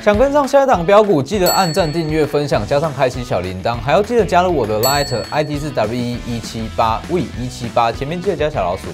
想跟上下一档标股，记得按赞、订阅、分享，加上开启小铃铛，还要记得加入我的 Line ID 是 W178 W178，前面记得加小老鼠。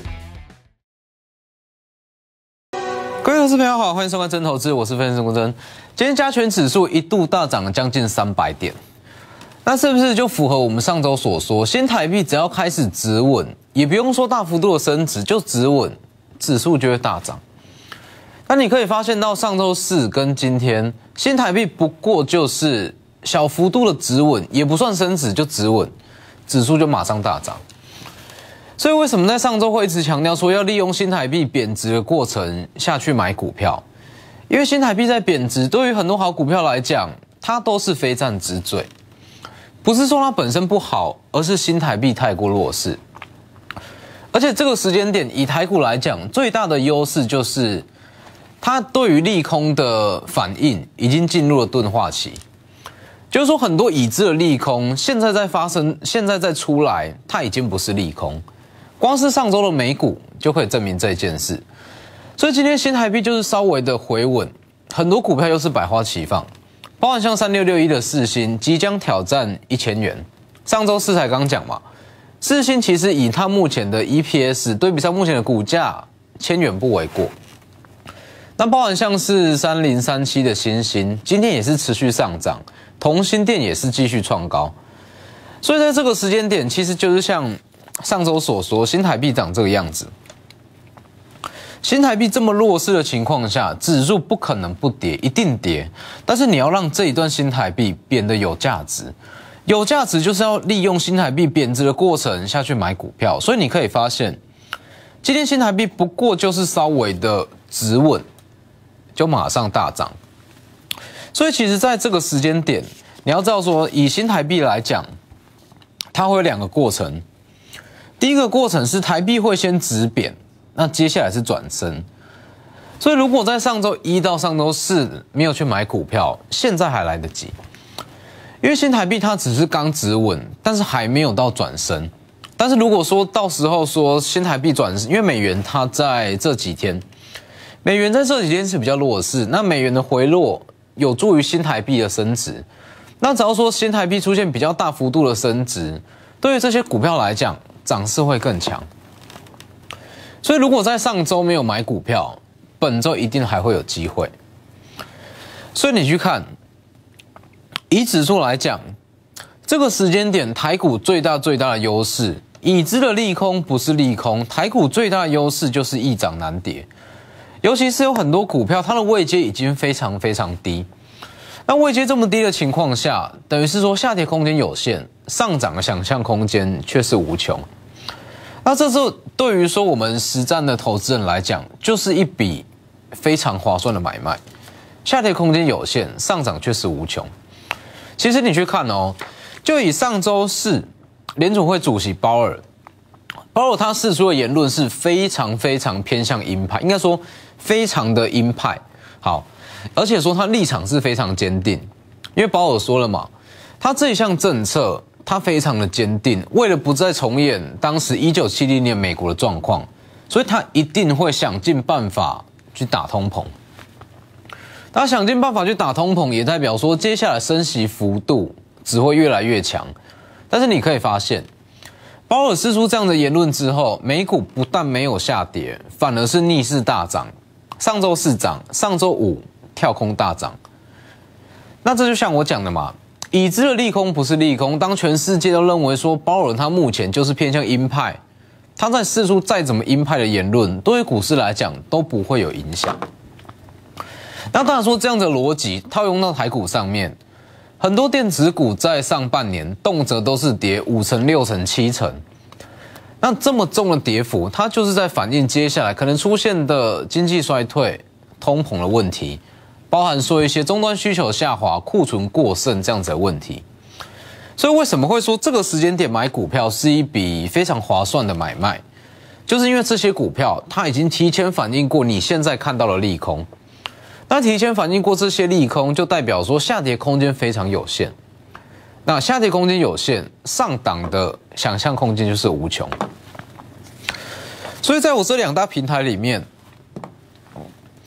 各位投资朋友好，欢迎收看真投资，我是分析师郭真。今天加权指数一度大涨将近300点，那是不是就符合我们上周所说，新台币只要开始止稳，也不用说大幅度的升值，就止稳，指数就会大涨？那你可以发现到上周四跟今天，新台币不过就是小幅度的止稳，也不算升值，就止稳，指数就马上大涨。所以为什么在上周会一直强调说要利用新台币贬值的过程下去买股票？因为新台币在贬值，对于很多好股票来讲，它都是非战之罪。不是说它本身不好，而是新台币太过弱势。而且这个时间点，以台股来讲，最大的优势就是它对于利空的反应已经进入了钝化期。就是说，很多已知的利空现在在发生，现在在出来，它已经不是利空。光是上周的美股就可以证明这件事。所以今天新台币就是稍微的回稳，很多股票又是百花齐放，包含像3661的世芯即将挑战1000元。上周四才刚讲嘛，世芯其实以它目前的 EPS 对比上目前的股价，1000元不为过。那包含像是3037的新兴，今天也是持续上涨，同心电也是继续创高。所以在这个时间点，其实就是像上周所说，新台币长这个样子。新台币这么弱势的情况下，指数不可能不跌，一定跌。但是你要让这一段新台币变得有价值，有价值就是要利用新台币贬值的过程下去买股票。所以你可以发现，今天新台币不过就是稍微的止稳，就马上大涨。所以其实在这个时间点，你要知道说，以新台币来讲，它会有2个过程。第一个过程是台币会先止贬，那接下来是转升。所以如果在上周1到上周4没有去买股票，现在还来得及。因为新台币它只是刚止稳，但是还没有到转升。但是如果说到时候说新台币转升，因为美元它在这几天是比较弱势，那美元的回落有助于新台币的升值。那只要说新台币出现比较大幅度的升值，对于这些股票来讲，涨势会更强。所以如果在上周没有买股票，本周一定还会有机会。所以你去看，以指数来讲，这个时间点台股最大的优势，已知的利空不是利空，台股最大的优势就是易涨难跌。尤其是有很多股票，它的位阶已经非常低。那位阶这么低的情况下，等于是说下跌空间有限，上涨的想象空间却是无穷。那这对于说我们实战的投资人来讲，就是一笔非常划算的买卖。下跌空间有限，上涨却是无穷。其实你去看哦，就以上周四联储会主席鲍尔他释出的言论是非常偏向鹰派，应该说非常的鹰派。好，而且说他立场是非常坚定，因为鲍尔说了嘛，他这一项政策他非常的坚定，为了不再重演当时1970年美国的状况，所以他一定会想尽办法去打通膨。他想尽办法去打通膨，也代表说接下来升息幅度只会越来越强。但是你可以发现，鲍尔释出这样的言论之后，美股不但没有下跌，反而是逆势大涨。上周4涨，上周5跳空大涨。那这就像我讲的嘛，已知的利空不是利空。当全世界都认为说鲍尔他目前就是偏向鹰派，他在释出再怎么鹰派的言论，对于股市来讲都不会有影响。那当然说这样的逻辑套用到台股上面，很多电子股在上半年动辄都是跌5成、6成、7成。那这么重的跌幅，它就是在反映接下来可能出现的经济衰退、通膨的问题，包含说一些终端需求下滑、库存过剩这样子的问题。所以为什么会说这个时间点买股票是一笔非常划算的买卖？就是因为这些股票它已经提前反映过你现在看到的利空。那提前反映过这些利空，就代表说下跌空间非常有限。那下跌空间有限，上档的想象空间就是无穷。所以在我这2大平台里面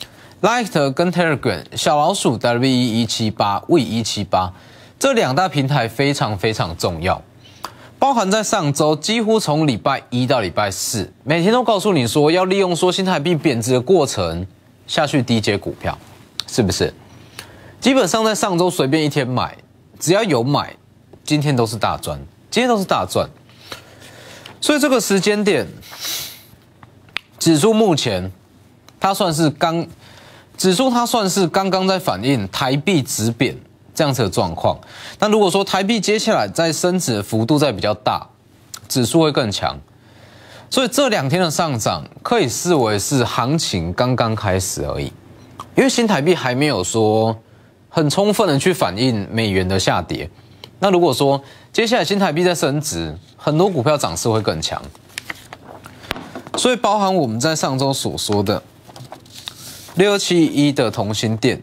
Line 跟 Telegram 小老鼠 W178 这2大平台非常非常重要，包含在上周几乎从礼拜1到礼拜4，每天都告诉你说要利用说新台币贬值的过程下去低接股票，是不是？基本上在上周随便一天买，只要有买，今天都是大赚，今天都是大赚。所以这个时间点，指数目前它算是刚刚在反映台币止贬这样子的状况。那如果说台币接下来在升值的幅度再比较大，指数会更强。所以这2天的上涨可以视为是行情刚刚开始而已，因为新台币还没有说很充分的去反映美元的下跌。那如果说接下来新台币在升值，很多股票涨势会更强。所以包含我们在上周所说的6271的同心店，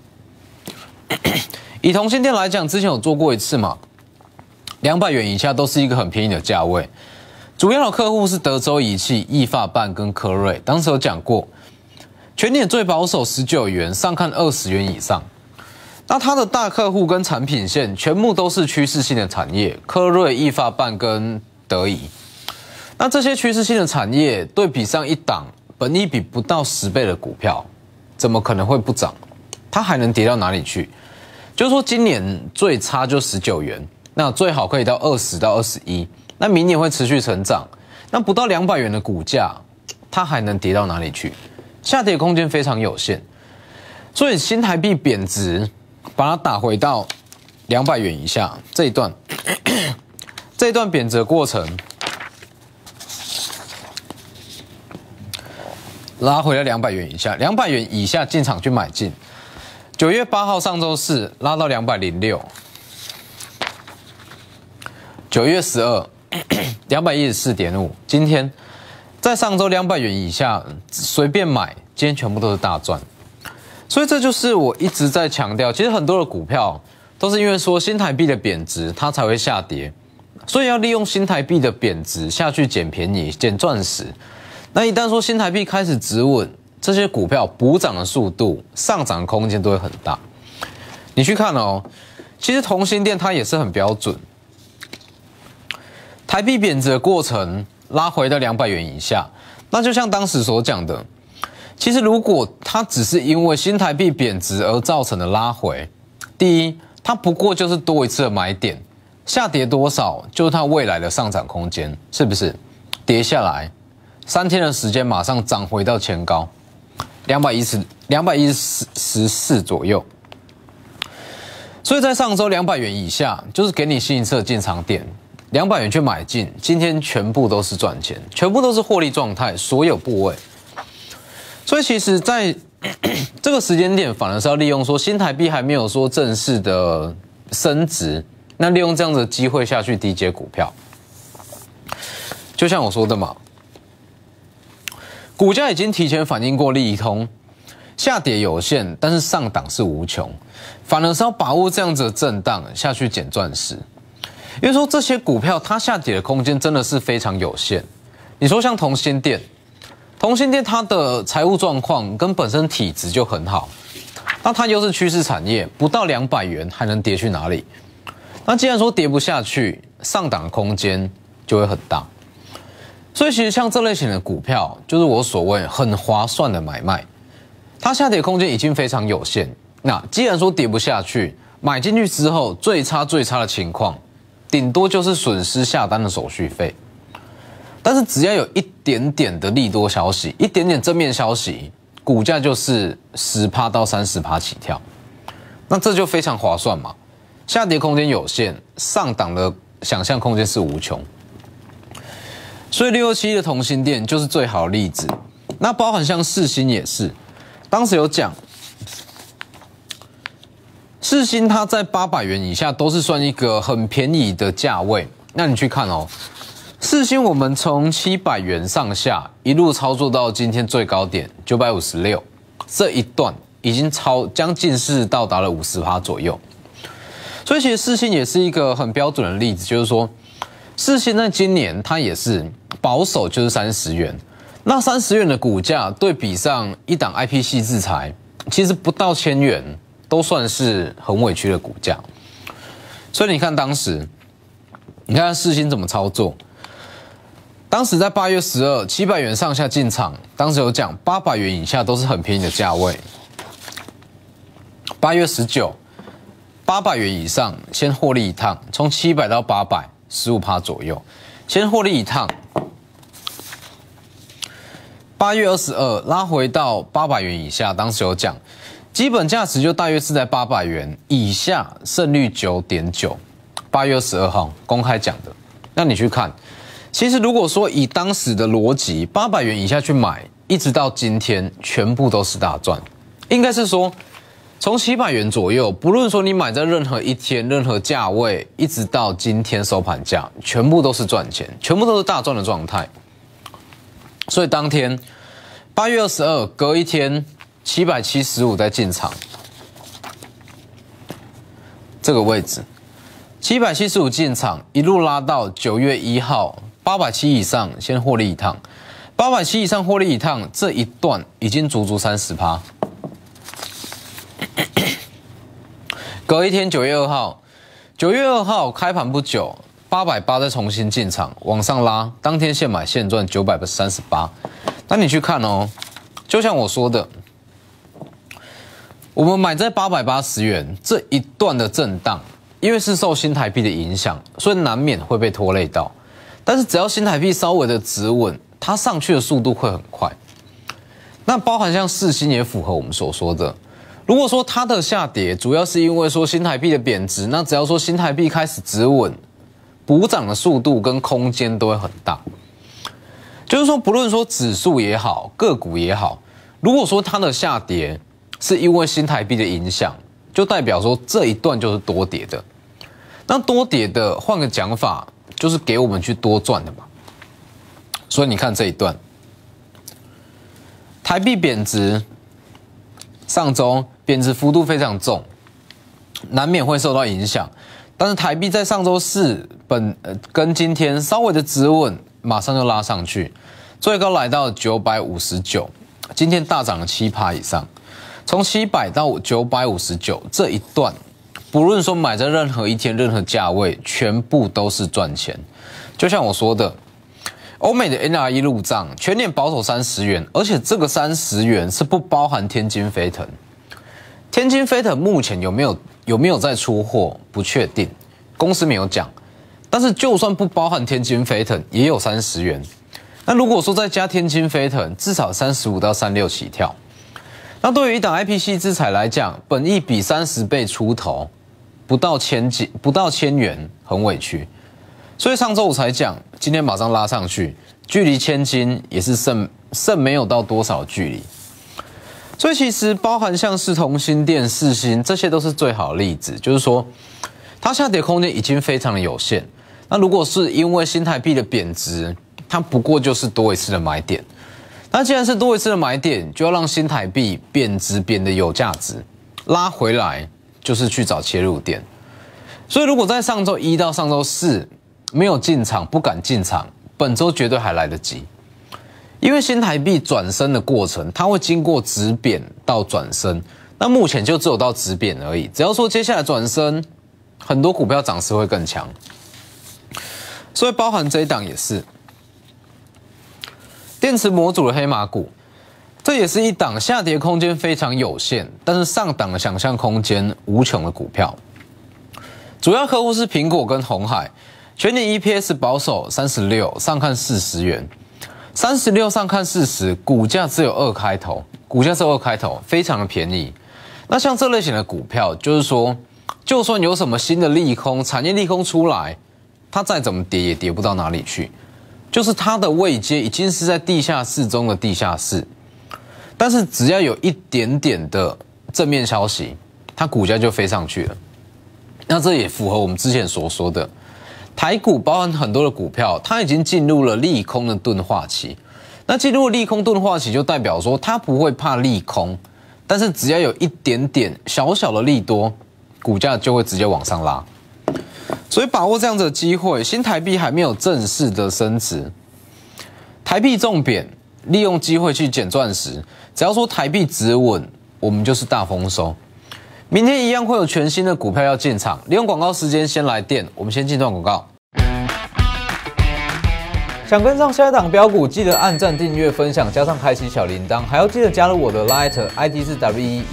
以同心店来讲，之前有做过一次嘛，200元以下都是一个很便宜的价位。主要的客户是德州仪器、易发办跟科瑞，当时有讲过，全年最保守19元，上看20元以上。那它的大客户跟产品线全部都是趋势性的产业，科瑞、易发办跟德仪。那这些趋势性的产业对比上一档本益比不到10倍的股票，怎么可能会不涨？它还能跌到哪里去？就是说今年最差就19元，那最好可以到20到21，那明年会持续成长。那不到200元的股价，它还能跌到哪里去？下跌空间非常有限。所以新台币贬值，把它打回到200元以下这一段，这一段贬值的过程，拉回了200元以下，200元以下进场去买进。9月8号上周四拉到206，9月12 214.5，今天在上周200元以下随便买，今天全部都是大赚。所以这就是我一直在强调，其实很多的股票都是因为说新台币的贬值，它才会下跌，所以要利用新台币的贬值下去捡便宜、捡钻石。那一旦说新台币开始止稳，这些股票补涨的速度、上涨的空间都会很大。你去看哦，其实同心店它也是很标准，台币贬值的过程拉回到200元以下，那就像当时所讲的，其实如果它只是因为新台币贬值而造成的拉回，第一，它不过就是多一次的买点，下跌多少就是它未来的上涨空间，是不是？跌下来3天的时间马上涨回到前高214左右，所以在上周200元以下就是给你新一次的进场点，200元去买进，今天全部都是赚钱，全部都是获利状态，所有部位。所以其实在这个时间点反而是要利用说新台币还没有说正式的升值，那利用这样的机会下去低接股票。就像我说的嘛，股价已经提前反映过利空，下跌有限，但是上档是无穷，反而是要把握这样子的震荡下去捡钻石。因为说这些股票它下跌的空间真的是非常有限。你说像同心店它的财务状况跟本身体质就很好，那它又是趋势产业，不到200元还能跌去哪里？那既然说跌不下去，上档的空间就会很大。所以其实像这类型的股票，就是我所谓很划算的买卖，它下跌空间已经非常有限。那既然说跌不下去，买进去之后最差的情况，顶多就是损失下单的手续费。但是只要有一点点的利多消息，一点点正面消息，股价就是10%到30%起跳，那这就非常划算嘛。下跌空间有限，上档的想象空间是无穷。所以627的同心店就是最好的例子。那包含像世芯也是，当时有讲，世芯它在800元以下都是算一个很便宜的价位。那你去看哦，世芯我们从700元上下一路操作到今天最高点956，这一段已经将近是到达了50%左右。所以其实世芯也是一个很标准的例子，就是说世芯在今年它也是保守就是30元，那30元的股价对比上一档 IP 系制裁其实不到1000元都算是很委屈的股价。所以你看当时，你看世芯怎么操作？当时在8月12 700元上下进场，当时有讲800元以下都是很便宜的价位。8月19 800元以上先获利一趟，从700到800 15% 左右，先获利一趟。8月22拉回到800元以下，当时有讲基本价值就大约是在800元以下，胜率 9.9。8月22号公开讲的。那你去看，其实如果说以当时的逻辑，800元以下去买，一直到今天全部都是大赚。应该是说从700元左右，不论说你买在任何一天、任何价位，一直到今天收盘价，全部都是赚钱，全部都是大赚的状态。所以当天8月22隔一天775再进场，这个位置775进场，一路拉到9月1号870以上先获利一趟，870以上获利一趟，这一段已经足足 30%。隔一天9月2号，9月2号开盘不久，880再重新进场，往上拉，当天现买现赚938。那你去看哦，就像我说的，我们买在880元这一段的震荡，因为是受新台币的影响，所以难免会被拖累到。但是只要新台币稍微的止稳，它上去的速度会很快。那包含像世芯也符合我们所说的。如果说它的下跌主要是因为说新台币的贬值，那只要说新台币开始止稳，补涨的速度跟空间都会很大。就是说，不论说指数也好，个股也好，如果说它的下跌是因为新台币的影响，就代表说这一段就是多跌的。那多跌的，换个讲法，就是给我们去多赚的嘛。所以你看这一段，台币贬值，上周贬值幅度非常重，难免会受到影响。但是台币在上周四跟今天稍微的止稳，马上就拉上去，最高来到959，今天大涨了7%以上。从700到959这一段，不论说买在任何一天、任何价位，全部都是赚钱。就像我说的，欧美的 NRE 入账全年保守30元，而且这个30元是不包含天津飞腾。天津飞腾目前有没有在出货不确定，公司没有讲。但是就算不包含天津飞腾，也有30元。那如果说再加天津飞腾，至少35到36起跳。那对于一档 IPC 资材来讲，本益比30倍出头，不到1000元，很委屈。所以上周五才讲，今天马上拉上去，距离千金也是剩没有到多少距离。所以其实包含像是同心电、世芯，这些都是最好的例子，就是说它下跌空间已经非常的有限。那如果是因为新台币的贬值，它不过就是多一次的买点。那既然是多一次的买点，就要让新台币贬值变得有价值，拉回来就是去找切入点。所以如果在上周一到上周四没有进场，不敢进场，本周绝对还来得及。因为新台币转升的过程，它会经过止贬到转升，那目前就只有到止贬而已。只要说接下来转升，很多股票涨势会更强。所以包含这一档也是电池模组的黑马股，这也是一档下跌空间非常有限，但是上档的想象空间无穷的股票。主要客户是苹果跟鸿海，全年 EPS 保守36，上看40元，36上看40，股价只有2开头，非常的便宜。那像这类型的股票，就是说，就算有什么新的利空、产业利空出来，它再怎么跌也跌不到哪里去，就是它的位阶已经是在地下室中的地下室。但是只要有一点点的正面消息，它股价就飞上去了。那这也符合我们之前所说的，台股包含很多的股票，它已经进入了利空的钝化期。那进入利空钝化期，就代表说它不会怕利空，但是只要有一点点小小的利多，股价就会直接往上拉。所以把握这样子的机会，新台币还没有正式的升值，台币重贬，利用机会去捡钻石。只要说台币止稳， 我们就是大丰收。明天一样会有全新的股票要进场，利用广告时间先来电，我们先进段广告。想跟上下一档标股，记得按赞、订阅、分享，加上开启小铃铛，还要记得加入我的 Line ID 是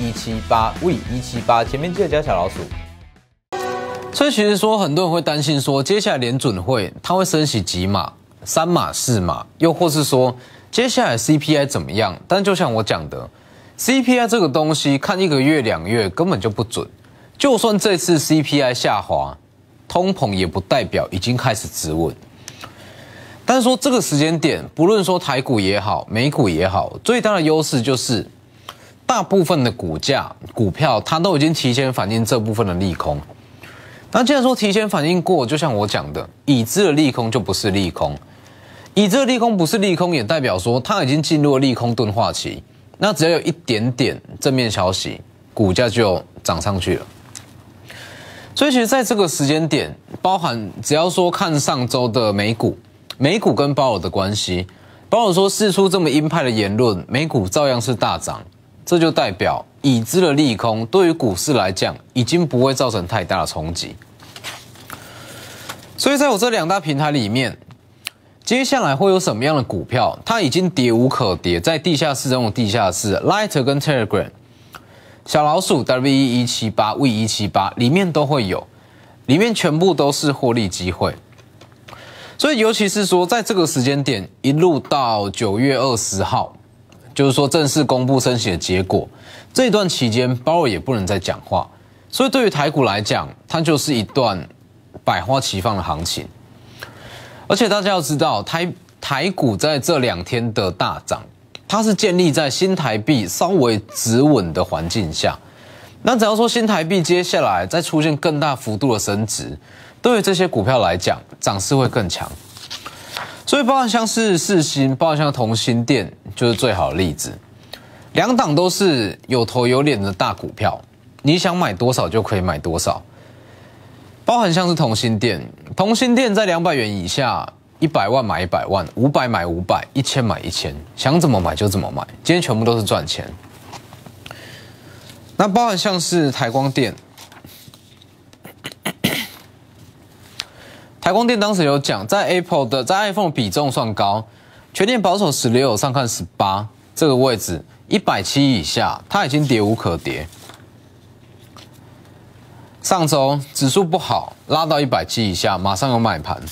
W178V178，前面记得加小老鼠。所以其实说，很多人会担心说，接下来联准会它会升息几码，3码、4码，又或是说接下来 CPI 怎么样？但就像我讲的 ，CPI 这个东西看1个月、2月根本就不准。就算这次 CPI 下滑，通膨也不代表已经开始止稳。但是说这个时间点，不论说台股也好，美股也好，最大的优势就是大部分的股票它都已经提前反映这部分的利空。那既然说提前反映过，就像我讲的，已知的利空就不是利空，已知的利空不是利空，也代表说它已经进入了利空钝化期。那只要有一点点正面消息，股价就涨上去了。所以其实在这个时间点，包含只要说看上周的美股跟鲍尔的关系，鲍尔说释出这么鹰派的言论，美股照样是大涨，这就代表已知的利空对于股市来讲已经不会造成太大的冲击。所以在我这2大平台里面，接下来会有什么样的股票，它已经跌无可跌，在地下室中的地下室 Light 跟 Telegram 小老鼠 W178V178 里面都会有，里面全部都是获利机会。所以尤其是说在这个时间点一路到9月20号，就是说正式公布升息的结果，这一段期间鲍尔也不能再讲话，所以对于台股来讲，它就是一段百花齐放的行情。而且大家要知道，台股在这2天的大涨，它是建立在新台币稍微止稳的环境下。那只要说新台币接下来再出现更大幅度的升值，对于这些股票来讲，涨势会更强。所以包含像是世芯，包含像同欣电，就是最好的例子。2档都是有头有脸的大股票，你想买多少就可以买多少。包含像是同欣电在200元以下，100万买100万，500买500，1000买1000，想怎么买就怎么买，今天全部都是赚钱。那包含像是台光电。台光电当时有讲，在 iPhone 的比重算高，全年保守16，上看18这个位置，170以下，它已经跌无可跌。上周指数不好，拉到170以下，马上有买盘。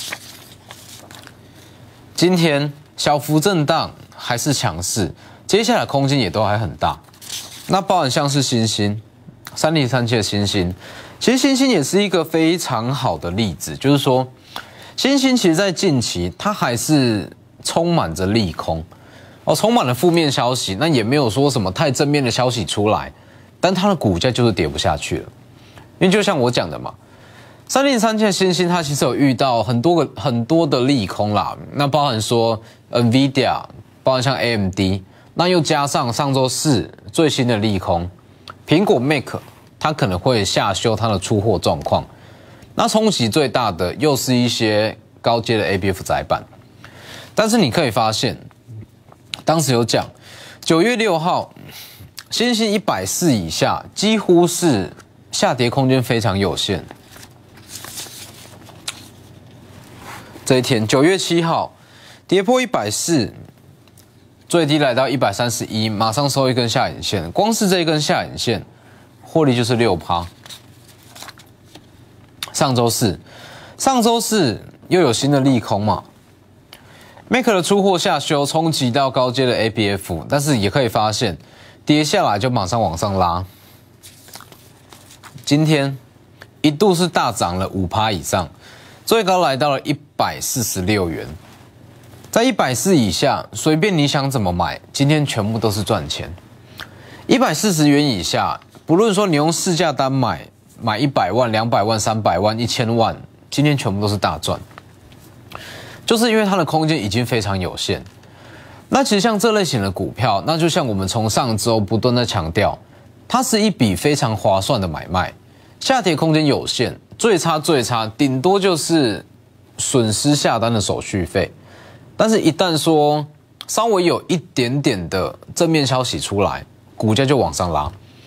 今天小幅震荡，还是强势，接下来空间也都还很大。那包含像是新兴，3037的新兴，其实新兴也是一个非常好的例子，就是说。新兴其实在近期它还是充满着利空，充满了负面消息，那也没有说什么太正面的消息出来，但它的股价就是跌不下去了。因为就像我讲的嘛，3037新兴它其实有遇到很多的利空啦，那包含说 NVIDIA， 包含像 AMD， 那又加上上周四最新的利空，苹果 Mac 它可能会下修它的出货状况。那冲击最大的又是一些高阶的 ABF 载板，但是你可以发现，当时有讲9月6号，新兴140以下，几乎是下跌空间非常有限。这一天9月7号，跌破140，最低来到131，马上收一根下影线，光是这一根下影线，获利就是 6%。上周四又有新的利空嘛 ，Mac 的出货下修冲击到高阶的 ABF， 但是也可以发现跌下来就马上往上拉。今天一度是大涨了 5% 以上，最高来到了146元，在140以下，随便你想怎么买，今天全部都是赚钱。140元以下，不论说你用市价单买100万、200万、300万、1000万，今天全部都是大赚，就是因为它的空间已经非常有限。那其实像这类型的股票，那就像我们从上周不断在强调，它是一笔非常划算的买卖，下跌空间有限，最差顶多就是损失下单的手续费，但是一旦说稍微有一点点的正面消息出来，股价就往上拉。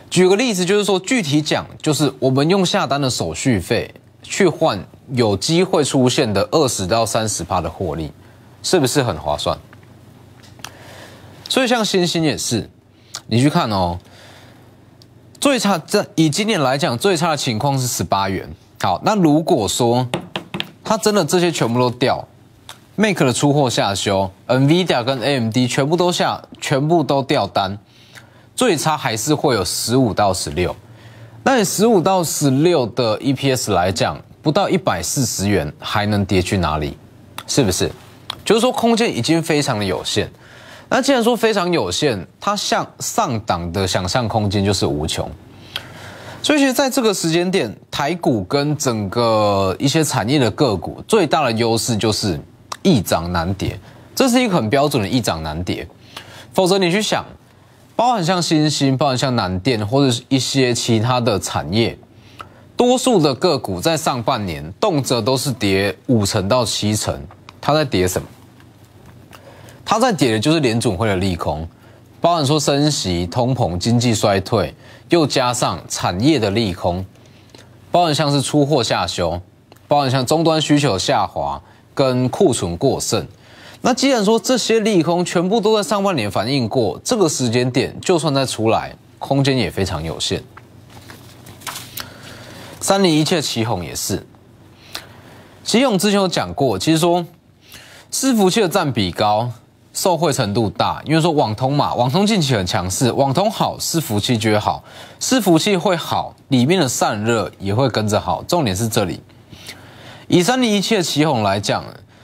举个例子，就是说具体讲，就是我们用下单的手续费去换有机会出现的20%到30%的获利，是不是很划算？所以像星星也是，你去看哦，最差以今年来讲，最差的情况是18元。好，那如果说它真的这些全部都掉 ，Make 的出货下修 ，NVIDIA 跟 AMD 全部都掉单，最差还是会有15到16。那你15到16的 EPS 来讲，不到140元，还能跌去哪里？是不是？就是说空间已经非常的有限。那既然说非常有限，它向上档的想象空间就是无穷。所以其实在这个时间点，台股跟整个一些产业的个股最大的优势就是易涨难跌，这是一个很标准的易涨难跌。否则你去想，包含像新兴，包含像南电或者是一些其他的产业，多数的个股在上半年动辄都是跌50%到70%，它在跌什么？它在跌的就是联准会的利空，包含说升息、通膨、经济衰退，又加上产业的利空，包含像是出货下修，包含像终端需求下滑跟库存过剩。那既然说这些利空全部都在上半年反映过，这个时间点就算再出来，空间也非常有限。3017奇鋐也是，奇鋐之前有讲过，其实说伺服器的占比高，受惠程度大，因为说网通嘛，网通近期很强势，网通好，伺服器就会好，伺服器会好，里面的散热也会跟着好，重点是这里。以3017的奇鋐来讲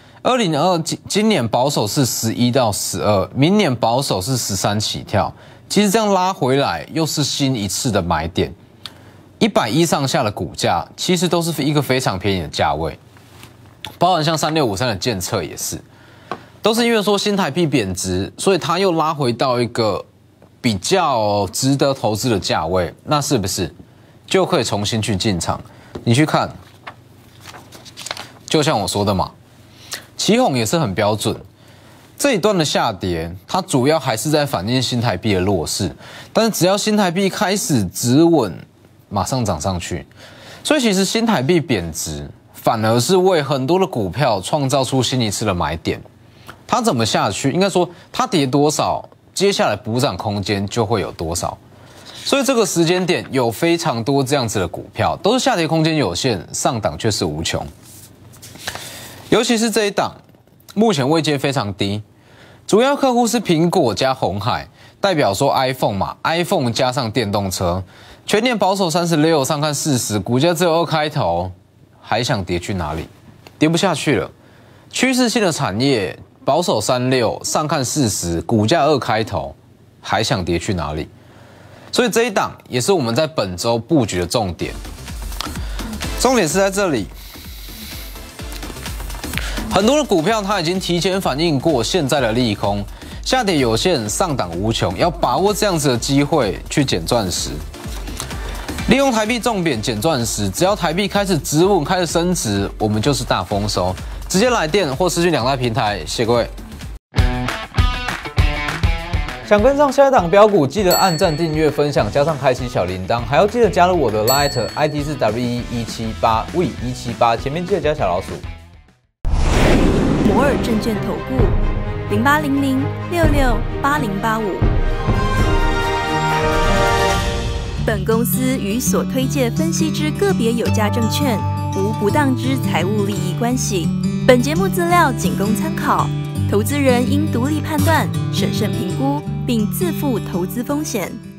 ，2022今年保守是11到12，明年保守是13起跳，其实这样拉回来又是新一次的买点，110上下的股价其实都是一个非常便宜的价位，包含像3653的建测也是。都是因为说新台币贬值，所以它又拉回到一个比较值得投资的价位，那是不是就可以重新去进场？你去看，就像我说的嘛，奇鋐也是很标准。这一段的下跌，它主要还是在反映新台币的弱势，但是只要新台币开始止稳，马上涨上去。所以其实新台币贬值，反而是为很多的股票创造出新一次的买点。它怎么下去？应该说它跌多少，接下来补涨空间就会有多少。所以这个时间点有非常多这样子的股票，都是下跌空间有限，上档却是无穷。尤其是这一档，目前位阶非常低，主要客户是苹果加鸿海，代表说 iPhone 嘛 ，iPhone 加上电动车，全年保守36，上看40，股价只有2开头，还想跌去哪里？跌不下去了。趋势性的产业。保守36，上看40，股价2开头，还想跌去哪里？所以这一档也是我们在本周布局的重点。重点是在这里，很多的股票它已经提前反映过现在的利空，下跌有限，上档无穷，要把握这样子的机会去捡钻石。利用台币重贬捡钻石，只要台币开始止稳、开始升值，我们就是大丰收。直接来电或私讯2大平台，谢谢各位。想跟上下一档标股，记得按赞、订阅、分享，加上开启小铃铛，还要记得加入我的 Line ID 是 W178 W178，前面记得加小老鼠。 摩尔证券投顾0800668085。本公司与所推介分析之个别有价证券无不当之财务利益关系。本节目资料仅供参考，投资人应独立判断、审慎评估，并自负投资风险。